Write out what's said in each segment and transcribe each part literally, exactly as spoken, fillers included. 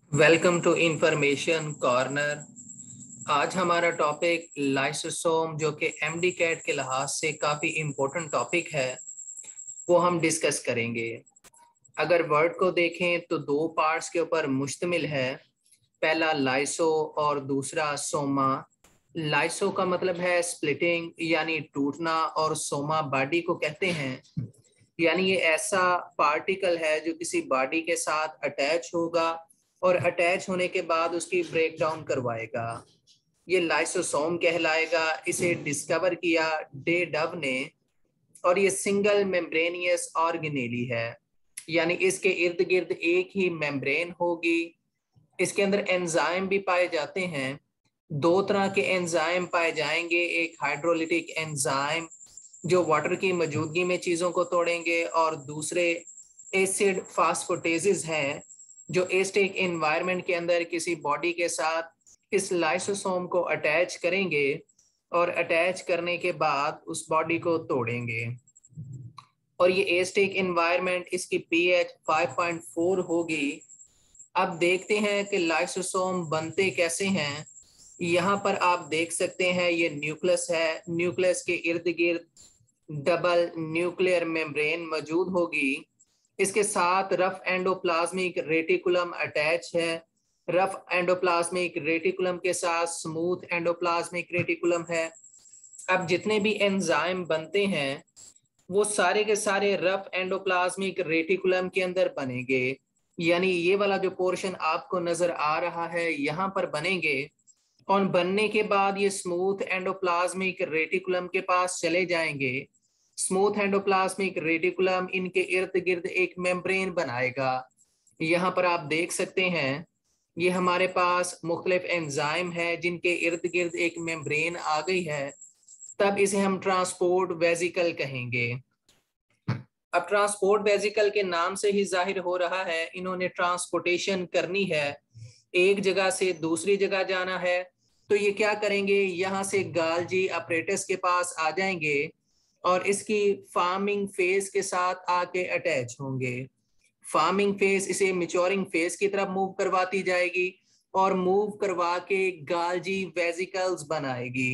Welcome to information corner. आज हमारा topic lysosome जो कि एमडी कैट के लिहाज से काफ़ी इम्पोर्टेंट टॉपिक है वो हम डिस्कस करेंगे। अगर वर्ड को देखें तो दो पार्ट्स के ऊपर मुश्तमिल है, पहला लाइसो और दूसरा सोमा। लाइसो का मतलब है स्प्लिटिंग यानी टूटना, और सोमा बॉडी को कहते हैं, यानी ये ऐसा पार्टिकल है जो किसी बॉडी के साथ अटैच होगा और अटैच होने के बाद उसकी ब्रेक डाउन करवाएगा। ये लाइसोसोम कहलाएगा। इसे डिस्कवर किया डे डव ने, और ये सिंगल मेम्ब्रेनियस ऑर्गेनेली है, यानी इसके इर्द गिर्द एक ही मेम्ब्रेन होगी। इसके अंदर एंजाइम भी पाए जाते हैं। दो तरह के एंजाइम पाए जाएंगे, एक हाइड्रोलिटिक एंजाइम जो वाटर की मौजूदगी में चीज़ों को तोड़ेंगे, और दूसरे एसिड फास्फोटेजेस हैं जो एस्टिक एनवायरनमेंट के अंदर किसी बॉडी के साथ इस लाइसोसोम को अटैच करेंगे और अटैच करने के बाद उस बॉडी को तोड़ेंगे। और ये एस्टिक एनवायरनमेंट इसकी पीएच फाइव पॉइंट फोर होगी। अब देखते हैं कि लाइसोसोम बनते कैसे हैं। यहाँ पर आप देख सकते हैं ये न्यूक्लियस है। न्यूक्लियस के इर्द गिर्द डबल न्यूक्लियर मेम्ब्रेन मौजूद होगी। इसके साथ रफ एंडोप्लाज्मिक रेटिकुलम अटैच है। रफ एंडोप्लाज्मिक रेटिकुलम के साथ स्मूथ एंडोप्लाज्मिक रेटिकुलम है। अब जितने भी एंजाइम बनते हैं वो सारे के सारे रफ एंडोप्लाज्मिक रेटिकुलम के अंदर बनेंगे, यानी ये वाला जो पोर्शन आपको नजर आ रहा है यहाँ पर बनेंगे। और बनने के बाद ये स्मूथ एंडोप्लाज्मिक रेटिकुलम के पास चले जाएंगे। स्मूथ एंडोप्लाज्मिक रेटिकुलम इनके इर्द गिर्द एक मेम्ब्रेन बनाएगा। यहाँ पर आप देख सकते हैं ये हमारे पास मुख्तलिफ एंजाइम है जिनके इर्द गिर्द एक मेम्ब्रेन आ गई है। तब इसे हम ट्रांसपोर्ट वेजिकल कहेंगे। अब ट्रांसपोर्ट वेजिकल के नाम से ही जाहिर हो रहा है इन्होंने ट्रांसपोर्टेशन करनी है, एक जगह से दूसरी जगह जाना है। तो ये क्या करेंगे, यहाँ से गाल्जी अपरेटस के पास आ जाएंगे और इसकी फार्मिंग फेज के साथ आके अटैच होंगे। फार्मिंग फेज इसे मिच्योरिंग फेज की तरफ मूव करवाती जाएगी और मूव करवा के गाल्जी वेजिकल्स बनाएगी।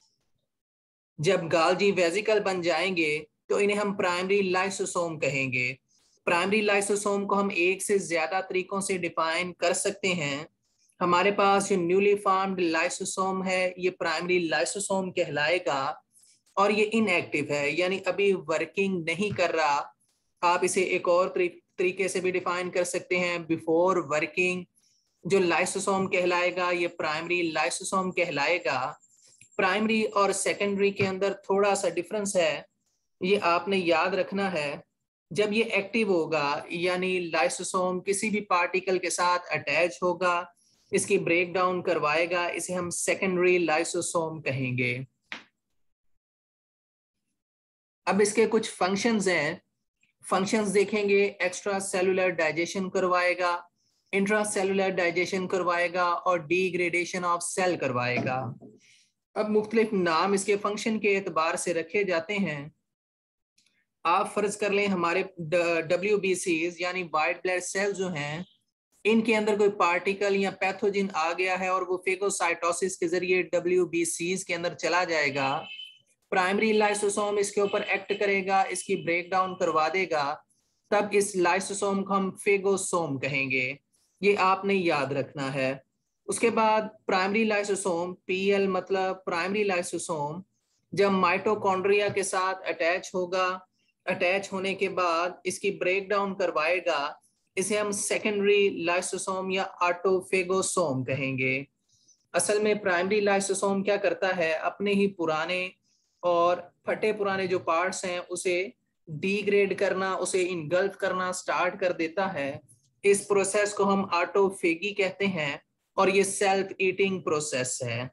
जब गाल्जी वेजिकल बन जाएंगे तो इन्हें हम प्राइमरी लाइसोसोम कहेंगे। प्राइमरी लाइसोसोम को हम एक से ज्यादा तरीकों से डिफाइन कर सकते हैं। हमारे पास जो न्यूली फॉर्म्ड लाइसोसोम है ये प्राइमरी लाइसोसोम कहलाएगा, और ये इनएक्टिव है यानी अभी वर्किंग नहीं कर रहा। आप इसे एक और तरीके से भी डिफाइन कर सकते हैं, बिफोर वर्किंग। जो लाइसोसोम कहलाएगा ये प्राइमरी लाइसोसोम कहलाएगा। प्राइमरी और सेकेंडरी के अंदर थोड़ा सा डिफरेंस है, ये आपने याद रखना है। जब ये एक्टिव होगा यानी लाइसोसोम किसी भी पार्टिकल के साथ अटैच होगा, इसकी ब्रेक डाउन करवाएगा, इसे हम सेकेंडरी लाइसोसोम कहेंगे। अब इसके कुछ फंक्शंस हैं। फंक्शंस देखेंगे, एक्स्ट्रा सेलुलर डाइजेशन करवाएगा, इंट्रा सेलुलर डाइजेशन करवाएगा और डिग्रेडेशन ऑफ सेल करवाएगा। अब मुख्तलिफ नाम इसके फंक्शन के एतबार से रखे जाते हैं। आप फर्ज कर लें हमारे डब्ल्यू बी सीज यानी वाइट ब्लड सेल जो हैं, इनके अंदर कोई पार्टिकल या पैथोजन आ गया है और वो फेगोसाइटोसिस के जरिए डब्ल्यू बी सीज के अंदर चला जाएगा। प्राइमरी लाइसोसोम इसके ऊपर एक्ट करेगा, इसकी ब्रेक डाउन करवा देगा। तब इस लाइसोसोम को हम फेगोसोम कहेंगे। ये आपने याद रखना है। उसके बाद प्राइमरी लाइसोसोम, पीएल मतलब प्राइमरी लाइसोसोम, जब माइटोकॉन्ड्रिया के साथ अटैच होगा, अटैच होने के बाद इसकी ब्रेक डाउन करवाएगा, इसे हम सेकेंडरी लाइसोसोम या ऑटोफेगोसोम कहेंगे। असल में प्राइमरी लाइसोसोम क्या करता है, अपने ही पुराने और फटे पुराने जो पार्ट्स हैं उसे डिग्रेड करना, उसे इनगल्फ करना स्टार्ट कर देता है। इस प्रोसेस को हम ऑटोफेगी कहते हैं और ये सेल्फ ईटिंग प्रोसेस है।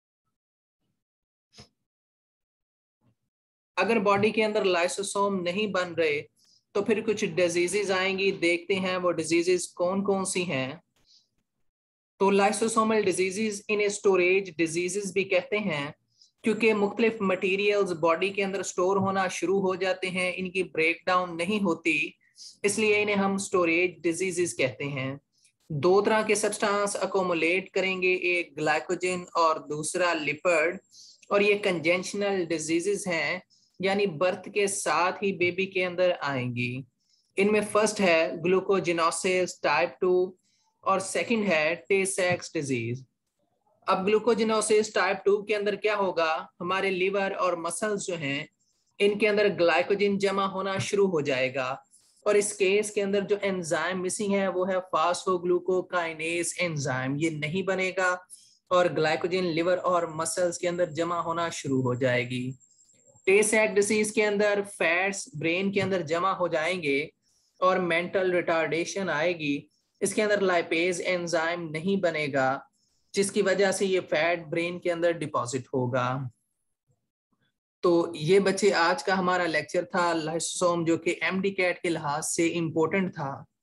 अगर बॉडी के अंदर लाइसोसोम नहीं बन रहे तो फिर कुछ डिजीजेज आएंगी। देखते हैं वो डिजीजेज कौन कौन सी हैं। तो लाइसोसोमल डिजीजेज इन्हें स्टोरेज डिजीजेज भी कहते हैं, क्योंकि मुख्तलिफ मटीरियल्स बॉडी के अंदर स्टोर होना शुरू हो जाते हैं, इनकी ब्रेक डाउन नहीं होती, इसलिए इन्हें हम स्टोरेज डिजीजेज कहते हैं। दो तरह के सब्सटेंस अकोमुलेट करेंगे, एक ग्लाइकोजन और दूसरा लिपिड, और ये कंजेंशनल डिजीजेस हैं, यानी बर्थ के साथ ही बेबी के अंदर आएंगी। इनमें फर्स्ट है ग्लूकोजिनोसिस टाइप टू और सेकंड है टे साक्स डिजीज। अब ग्लूकोजिनोसिस टाइप टू के अंदर क्या होगा, हमारे लिवर और मसल्स जो हैं इनके अंदर ग्लाइकोजन जमा होना शुरू हो जाएगा, और इस केस के अंदर जो एंजाइम मिसिंग है वो है फास्फोग्लूकोकाइनेज एंजाइम, ये नहीं बनेगा और ग्लाइकोजन लिवर और मसल्स के अंदर जमा होना शुरू हो जाएगी। टे सैक डिसीज के अंदर फैट्स ब्रेन के अंदर जमा हो जाएंगे और मेंटल रिटार्डेशन आएगी। इसके अंदर लाइपेज एंजाइम नहीं बनेगा, जिसकी वजह से ये फैट ब्रेन के अंदर डिपॉजिट होगा। तो ये बच्चे आज का हमारा लेक्चर था लाइसोसोम, जो कि एमडी कैट के लिहाज से इम्पोर्टेंट था।